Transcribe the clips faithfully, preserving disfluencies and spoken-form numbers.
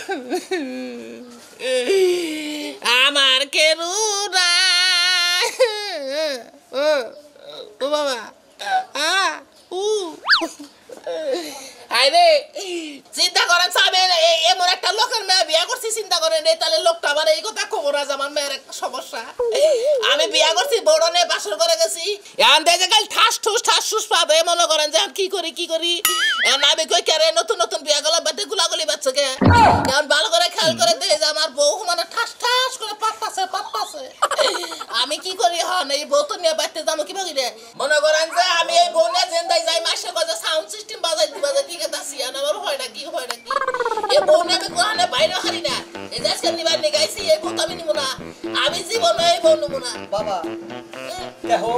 আমার কেরুনা ও বাবা আরে চিন্তা করেন সাবেন এমন একটা লোকের মেয়ে বিয়ে করছি চিন্তা করেন রে তাহলে লোকটা আমার এই কথা খবর আছে আমার মেয়ের একটা সমস্যা আমি বিয়ে করছি বড় নে বাসর করে গেছি এখন দেখে গেল ঠাস ঠুস ঠাস ঠুস পাবে মনে করেন যে কি করি কি করি এখন আমি কই কেরে নতুন নতুন বিয়ে গেল বাটে গুলাগুলি বাচ্চাকে এখন ভালো করে খেয়াল করে দেখে যে আমার বউ মানে ঠাস ঠাস করে পাত্তাছে পাত্তাছে আমি কি করি হন এই বউ তো নিয়ে বাড়তে যাবো কি ভাগি রে মনে করেন যে আমি এই বউ নিয়ে জেন্দাই যাই মাসে গজে সাউন্ড সিস্টেম বাজাই বাজাই দিকে দাসি আমার হয় না কি হয় না কি এই বউ নিয়ে আমি কোহানে বাইরে হারি না এই যে আজকে নিবার নিয়ে গাইছি এই বউ আমি নিব না আমি জীবনে এই বউ নেব না বাবা দেখো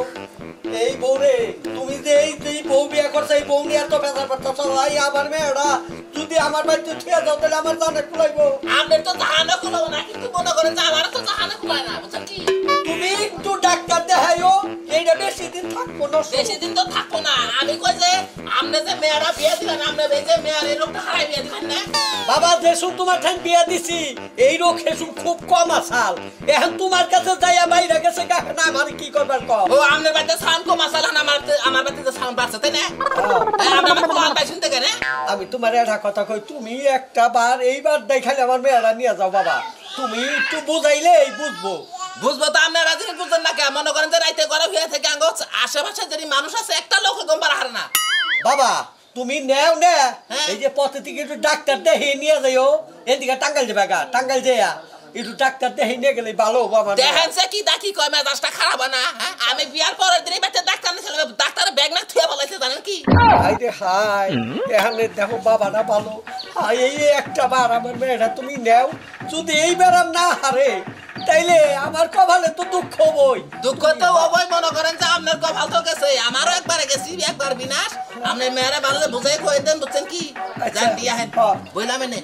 এই বউ রে তুমি যে এই যে বউ বিয়ে করছো এই বউ নিয়ে এত বেজার করতেছো ভাই আমার মেয়েরা যদি আমার বাড়িতে ঠিক যাও তাহলে আমার জানে খুলাইবো আমাদের তো জাহানে খুলাবো না কিন্তু মনে করেন যে আমার তো জাহানে খুলায় না বুঝছেন কি তুমি একটু ডাক্তার দেখাইও এইটা বেশি দিন থাকবো না বেশি দিন তো থাকবো না আমি কই যে আপনি যে মেয়েরা বিয়ে দিলেন আপনি এই যে মেয়ের এই লোকটা হারাই বিয়ে দিলেন না বাবা যেসব তোমার ঠান বিয়ে দিছি এই রোগ হেসুম খুব কম আসাল এখন তোমার কাছে যাইয়া বাইরে গেছে না আমার কি করবার কম ও আপনার বাড়িতে সাউন্ড কম আসাল না আমার আমার বাড়িতে সাউন্ড বাড়ছে তাই না আপনি আমার কোন পাই শুনতে কেন আমি তোমার একটা কথা কই তুমি একটা বার এইবার দেখালে আমার মেয়েরা নিয়ে যাও বাবা তুমি একটু বুঝাইলে এই বুঝবো বুঝবো তো আপনারা যদি বুঝেন না কেন মনে করেন যে রাইতে ঘরে হয়ে থেকে আঙ্গ আশেপাশে যদি মানুষ আছে একটা লোক গম পার হার না বাবা তুমি নেও না এই যে পথে থেকে একটু ডাক্তার দেখে নিয়ে যাইও এদিকে টাঙ্গাইল যাবে গা টাঙ্গাইল যাইয়া একটু ডাক্তার দেখে নিয়ে গেলে ভালো বাবা দেখেন সে কি ডাকি কয় মেজাজটা খারাপ না আমি বিয়ার পরের দিনই বাচ্চা ডাক্তার নিয়ে চলে ডাক্তারের ব্যাগ না থুয়ে বলাইছে জানেন কি হাই রে হাই এখানে দেখো বাবাটা ভালো হাই এই একটা বার আমার মেয়েটা তুমি নেও যদি এই বেড়াম না হারে তাইলে আমার কপালে তো দুঃখ হবই দুঃখ তো হবই মনে করেন যে আপনার কপাল তো গেছে আমারও একবার গেছি একবার বিনাশ আপনি মেয়েরা ভালো বুঝাই কই দেন বুঝছেন কি জান দিয়া হেন বইলাম এনে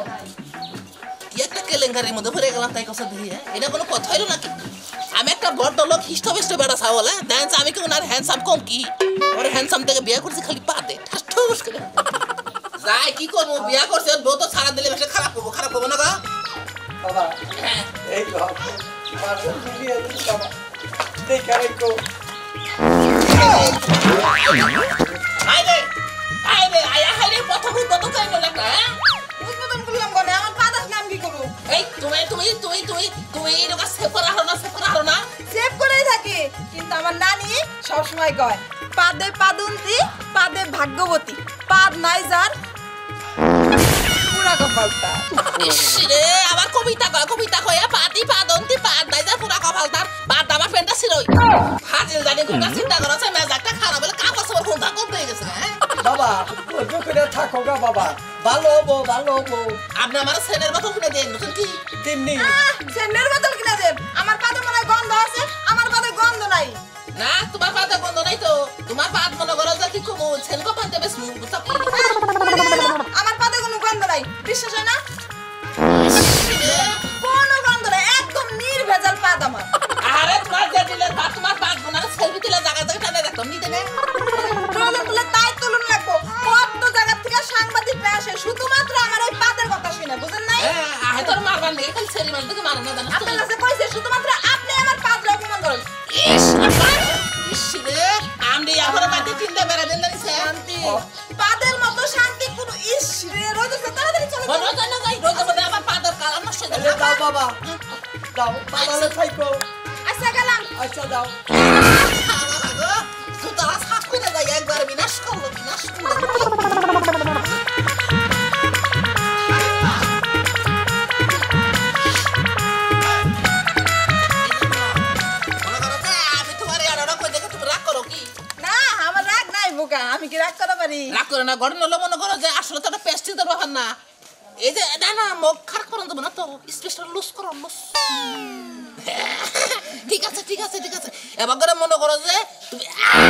কি একটা কেলেঙ্কারির মধ্যে পড়ে গেলাম তাই কথা দিয়ে এটা কোনো কথা হইলো নাকি আমি একটা বড় লোক হিষ্টবেষ্ট বেড়া ছাওলা দেখেন আমি কি ওনার হ্যান্ডসাম কম কি ওর হ্যান্ডসাম থেকে বিয়ে করছি খালি পা দে ঠাস ঠুস করে যাই কি করবো বিয়ে করছি বউ তো সারা দিলে বেশি খারাপ করবো খারাপ করবো না গা বাবা এই বাবা মারো দিয়ে বাবা দেখে রাখো আইলে আইলে আয়া হাইরে প্রথম কত কাই বলে না উদ্বোধন করলাম গনে আমার পাদাস নাম কি করব এই তুমি তুমি তুমি তুমি তুমি এই লোক সেভ করা হলো না সেভ করা হলো না সেভ করেই থাকে কিন্তু আমার নানি সব সময় কয় পাদে পাদন্তি পাদে ভাগ্যবতী পাদ নাই যার পুরা কপালটা ইসরে আবার কবিতা কয় কবিতা কয় পাতি পাদন্তি পাদ নাই যার পুরা কপালটার বাদ আমার ফ্রেন্ডটা ছিলই হাজিল জানি কোন চিন্তা করছে মেজাজটা খারাপ হলে কাপড় সব কোন ধাক করতে গেছে হ্যাঁ বাবা ওই করে থাকো গা বাবা ভালো হবো ভালো হবো আপনি আমার সেনের বোতল কিনে দেন বুঝছেন কি তিন্নি সেনের বোতল কিনা দেন আমার পাদে মনে গন্ধ আছে আমার পাদে গন্ধ নাই না তোমার পাদে গন্ধ নাই তো তোমার পাদ মনে করো যে কি কমু সেন কো পাতে বেশ মুখ বুঝছ আমার পাদে কোনো গন্ধ নাই বিশ্বাস হয় না কোনো গন্ধ নাই একদম নির্ভেজাল পাদ আমার আরে তোমার যে দিলে পাদ তোমার পাদ গুনার সেলফি তুলে জায়গা জায়গা টানে দেখো নিতে নে প্রয়োজন বলে তাই তুলুন লাগবো কত জায়গা থেকে সাংবাদিকরা আসে শুধুমাত্র আমার এই পাদের কথা শুনে বুঝেন নাই হ্যাঁ আহে তোর মারবার নেই খালি সেরি মার দিকে মারো না জানো আপনার কাছে কইছে শুধুমাত্র আপনি আমার পাদরে অপমান করেন ইস ইস রে আমদি এখন বাড়ি তিনটা বেড়া দেন না শান্তি পাদের মতো শান্তি কোনো ইস রে রোজ তাড়াতাড়ি চলে বলো জানো যাই রোজ মধ্যে আমার পাদের কালা নষ্ট হয়ে যাবে দাও বাবা দাও বাবা থাইকো আচ্ছা গেলাম আচ্ছা দাও সুতরাং সাফ করে যাই একবার বিনাশ করলো বিনাশ করলো আমি কি রাগ করতে পারি রাগ করে না গড়ন হলো মনে করো যে আসলে তো একটা পেস্টিজের ব্যাপার না এই যে না না মুখ খারাপ করুন দেবো না তো স্পেশাল লুজ করো লুজ ঠিক আছে ঠিক আছে ঠিক আছে এবার করে মনে করো যে তুমি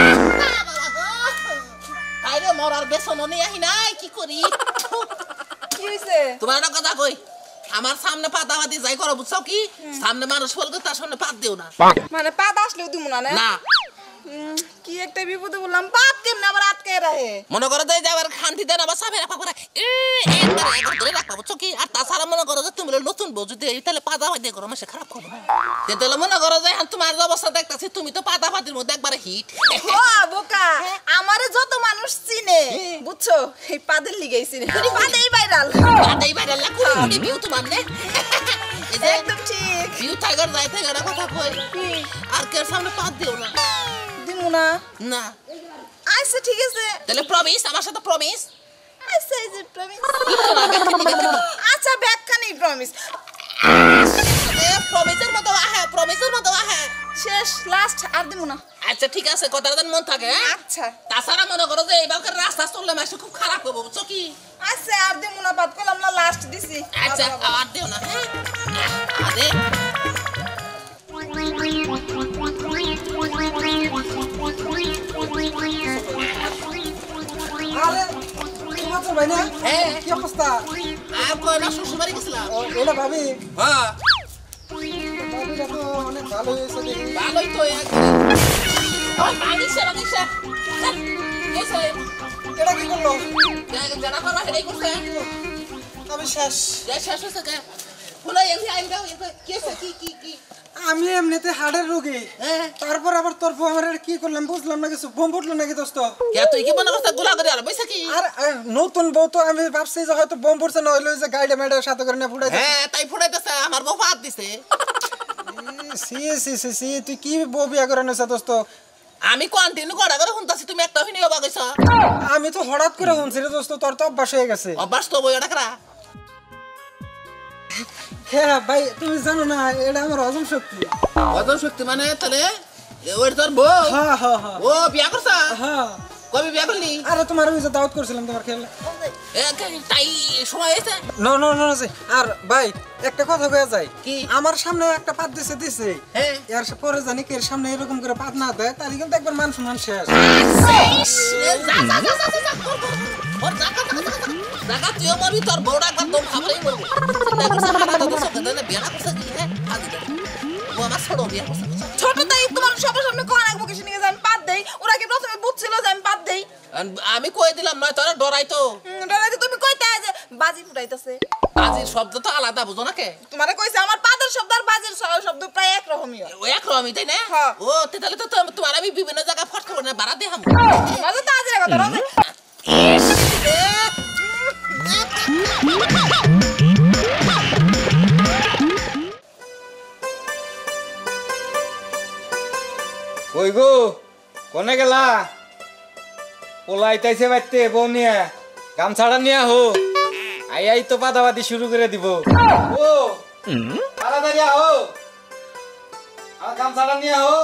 আরে মরার বেসন নিয়ে আহি নাই কি করি কি হইছে তোমার একটা কথা কই আমার সামনে পাতা পাতি যাই করো বুঝছো কি সামনে মানুষ বলবে তার সামনে পাত দিও না মানে পাত আসলেও দিমু না না কি একটা বিপদে বললাম পাত কেমনে আবার আটকে রাখে মনে করো যে যাবার খান্তি দেন আবার সামনে রাখা করে একবার একবার ধরে রাখবা বুঝছো কি আর তাছাড়া বউ যদি এই তাহলে পাতা পাতি করো মাসে খারাপ করবো না তাহলে মনে করো যে এখন তোমার যে অবস্থা দেখতেছি তুমি তো পাতা পাতির মধ্যে একবারে হিট ও বোকা আমারে যত মানুষ চিনে বুঝছো এই পাদের লিগেই চিনে তুমি পাদেই ভাইরাল পাতাই বাইরে লাগি ভিউ তোমার নে এই যে একদম ঠিক ভিউ টাইগার যাই টাইগার কথা কই আর কের সামনে পাত দিও না দিমু না না আচ্ছা ঠিক আছে তাহলে প্রমিস আমার সাথে প্রমিস আচ্ছা এই যে প্রমিস আচ্ছা ব্যাখ্যা নেই প্রমিস এ প্রমিসের মতো আহে প্রমিসের মতো আহে শেষ লাস্ট আর দিমু না আচ্ছা ঠিক আছে কথাটা যেন মন থাকে হ্যাঁ আচ্ছা তাছাড়া মনে করো যে এইবারকার রাস্তা চললে মাসে খুব খারাপ হবে বুঝছো কি আচ্ছা আর দিমু না বাদ করলাম না লাস্ট দিছি আচ্ছা আর দিও না হ্যাঁ আরে আরে তোমার ভাই না হ্যাঁ কি অবস্থা আর কই না শ্বশুর বাড়ি গেছিলাম ওটা ভাবি হ্যাঁ ভাবিটা তো অনেক ভালো হয়েছে দেখি ভালোই তো এক ওই বাগিসা বাগিসা এসে এটা কি করলো জানা করা হেডাই করছে আমি শেষ যা শেষ হচ্ছে কে ফুলাই এমনি আইন দাও কি আছে কি কি কি আমি এমনিতে হাড়ের রোগী হ্যাঁ তারপর আবার তোর বউ আমার কি করলাম বুঝলাম না কিছু বোম ফুটলো নাকি দোস্ত কে তুই কি মনে করছিস গোলা করে আর বইছে কি আর আর নতুন বউ তো আমি ভাবছি যে হয়তো বোম ফুটছে না হইলো যে গাড়ি মেডের সাথে করে না ফুটাই হ্যাঁ তাই ফুটাইতেছে আমার বউ হাত দিছে সি সি সি সি তুই কি বউ বিয়া করে নেছ দোস্ত আমি কন্টিনিউ করা করে শুনতাছি তুমি একটা হইনি অবাক হইছ আমি তো হঠাৎ করে শুনছি রে দোস্ত তোর তো অভ্যাস হয়ে গেছে অভ্যাস তো বই এটা করা হ্যাঁ ভাই তুমি জানো না এটা আমার হজম শক্তি অজন শক্তি মানে তাহলে ওর তোর বউ হ্যাঁ হ্যাঁ হ্যাঁ ও বিয়া করছা হ্যাঁ কবে বিয়া করলি আরে তোমার ওই যে দাওয়াত করছিলাম তোমার খেয়াল এ, তাই সময় হয়েছে নো নো নো আর ভাই একটা কথা কয়ে যায় কি? আমার সামনে একটা পাত দিছে দিছে হ্যাঁ এর পরে জানি কি এর সামনে এরকম করে পাত না দেয় তাহলে কিন্তু একবার মান সম্মান শেষ জাগা তুইও মরবি তোর বউটা একবার দম খাবারই মরবি চিন্তা করছে হারা দাদা সঙ্গে তাহলে বিয়া না করছে কি হ্যাঁ আদি ও আমার ছোট বিয়া করছে ছোট তাই তোমার সবার সামনে কোন এক বকে শুনে আমি পাদ দেই ওরা কি প্রথমে বুঝছিল যে আমি পাদ দেই আমি কই দিলাম নয় তোরা ডরাইতো ডরাইতে তুমি কইতে যে বাজি ফুটাইতেছে আজির শব্দ তো আলাদা বুঝো না কে তোমারে কইছে আমার পাদের শব্দ আর বাজির শ- শব্দ প্রায় এক রকমই হয় ও এক রকমই তাই না হ্যাঁ। ও তাহলে তো তো- তোমার আমি বিভিন্ন জায়গায় ফট খবর না বাড়া দেখাম মাঝে তো আজের কথা রাজে কই গো কোনে গেলা পোলাইতাইছে বাইতে বউ নিয়ে গামছাড়া নিয়ে হো আই আই তো পাদাবাদি শুরু করে দিব ও তাড়াতাড়ি আহো আর গামছাড়া নিয়ে হো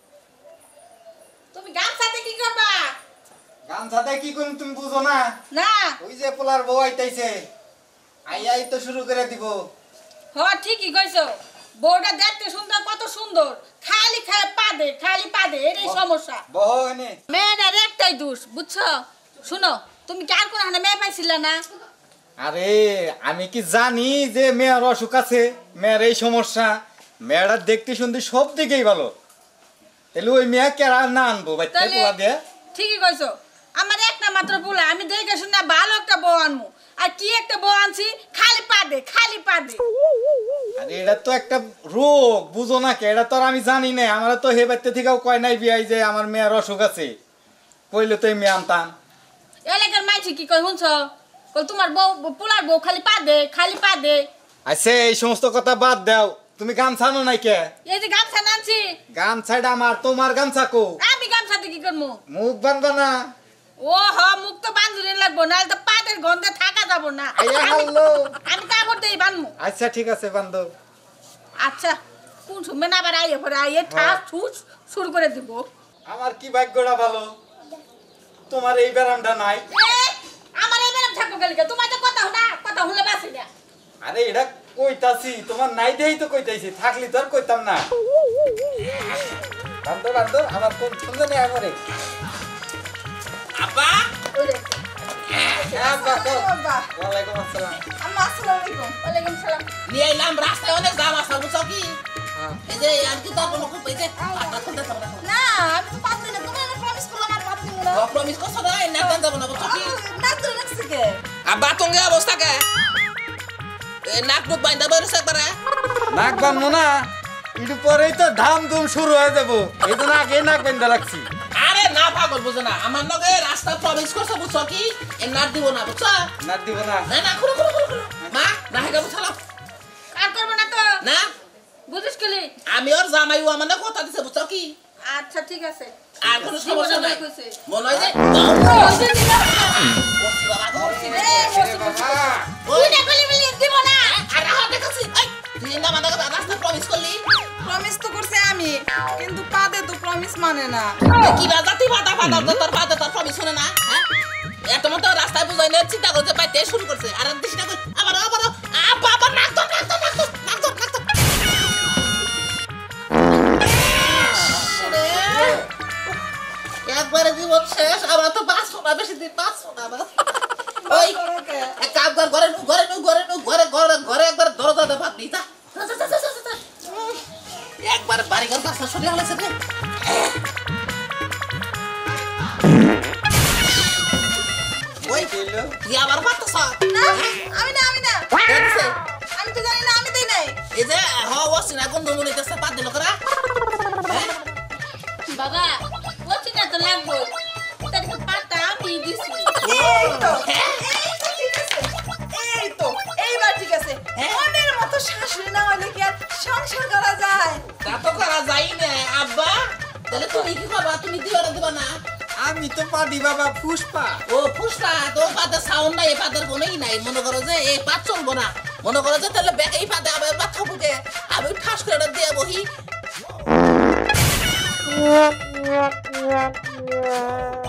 তুমি গান সাথে কি করবা গামছাতে কি করুন তুমি বুঝো না না ওই যে পোলার বউ আইতাইছে আই আই তো শুরু করে দিব হ ঠিকই কইছো বউটা দেখতে সুন্দর কত সুন্দর খালি খায় পাদে খালি পাদে এরই সমস্যা বহ এনে মেয়েটার একটাই দোষ বুঝছো শুনো তুমি কি আর কোনো হানে মেয়ে পাইছিল না আরে আমি কি জানি যে মেয়ের অসুখ আছে মেয়ের এই সমস্যা মেয়েরা দেখতে শুনতে সব দিকেই ভালো তাহলে ওই মেয়ে কেরা না আনবো বাইতে তাহলে পোলা দিয়ে ঠিকই কইছো আমার একটা মাত্র পোলা আমি দেখে শুনে ভালো একটা বউ আনমু আর কি একটা বউ আনছি খালি পাদে খালি পাদে আরে এটা তো একটা রোগ বুঝো না কে এটা তো আর আমি জানি না আমার তো হে বাইতে থেকেও কয় নাই বিয়াই যে আমার মেয়ের অসুখ আছে কইলে তো এই মেয়ে আনতাম এলাকার মাইছি কি কই শুনছো কই তোমার বউ পোলার বউ খালি পাদে খালি পাদে আচ্ছা এই সমস্ত কথা বাদ দাও তুমি গামছা আনো নাই কে এই যে গামছা আনছি গামছাটা আমার তোমার গামছা কো আমি গামছাতে কি করবো মুখ বানবা না ও হ মুখ তো বান্ধুরে লাগবো নাহলে তো পাতের গন্ধে থাকা যাব না আইয়া আমি- হাল্লো আমি কাপড় দেই বানমু আচ্ছা ঠিক আছে বান্ধব আচ্ছা কোন সময় না আবার আইয়ে পরে আইয়ে ঠাস ঠুস শুরু করে দিব আমার কি ভাগ্যটা ভালো তোমার এই ব্যারামটা নাই এ, আমার এই ম্যাডাম থাকবো গেলে তোমার তো কথা হনা কথা হলে বাসি না আরে এটা কইতাছি তোমার নাই দেই তো কইতাছি থাকলি তো আর কইতাম না বান্ধব বান্ধব আমার কোন সুন্দর নেই আমারে আব্বা হ্যাঁ বাকো ওয়ালাইকুম আসসালাম আম্মা আসসালামু আলাইকুম ওয়ালাইকুম সালাম নিয়ে এলাম রাস্তায় অনেক দাম আছে বুঝছো কি এই যে আর কি তার কোনো খুব এই যে পাতা খুলতে যাবো না না আমি তো পাদ দেই না তুমি আমার প্রমিস করলাম আর পাদ দিমু না প্রমিস করছো না এই না যাবো না বুঝছো কি না তো রাখছি কে আব্বা তঙ্গে অবস্থা কে এ নাক মুখ বাইন্দা বেরোছে একবারে নাক বানবো না একটু পরেই তো ধাম ধুম শুরু হয়ে যাবো এই জন্য আগে নাক বেঁধে রাখছি আরে না পাগল বুঝো না আমার লগে রাস্তা প্রবেশ করছে বুঝছো কি এ নাক দিব না বুঝছো নাক দিব না না না খুলো খুলো খুলো খুলো মা না হেগা বুঝালো আর করবো না তো না বুঝিস কেলি আমি ওর জামাই ও আমাদের কথা দিছে বুঝছো কি আচ্ছা ঠিক আছে আর কোনো সমস্যা নাই কইছে। মনে হয় যে বলছি দিবা। বলছি বাবা গো। এ, বলছি, বলছি। তুই না করলি বলি দিব না আর রাহা দেখাচ্ছি এই তুই না আমাদের রাস্তা প্রবেশ করলি প্রমিস তো করছে আমি কিন্তু পাদে তো প্রমিস মানে না এ কি বাজাতি বাদা বাদা তোর বাদা তোর প্রবেশ শুনে না হ্যাঁ এত মতো রাস্তায় বুঝাই না চিন্তা করতে পাইতে শুরু করছে আর দিশটা কই আবার আবার আবার আবার নাক তো নাক তো নাক তো নাক তো নাক তো একবারে জীবন শেষ আমরা তো পাঁচ ফোটা বেশি দিন পাঁচ ফোটা বাস ওই এক কাম কর ঘরে নু ঘরে নু ঘরে নু ঘরে ঘরে ঘরে একবার দরজা দে ভাত নিতা একবার বাড়ি ঘর কাছে শুনে হলেছে রে ওই তুই আবার মারতেছ না আমি না আমি না আমি তো জানি না আমি দেই নাই এই যে হ ওসি না গন্ধ মনে করছে পাত দিল করা বাবা বলছি না তো লাগবো তার পাতা আমি দিছি এই তো এই তো ঠিক আছে এই তো এইবার ঠিক আছে মনের মতো শাশুড়ি না হলে কি আর সংসার করা যায় তা তো করা যাই না আব্বা তাহলে তুমি কি করবা তুমি দিও না দিবা না আমি তো পাদি বাবা পুষ্পা ও ফুসটা তো পাতে সাউন্ড নাই পাতের কোনোই নাই মনে করো যে এই পাত চলবো না মনে করো যে তাহলে ব্যাগ এই পাতে আবার মাথা বুকে আমি ঠাস করে দিয়ে বহি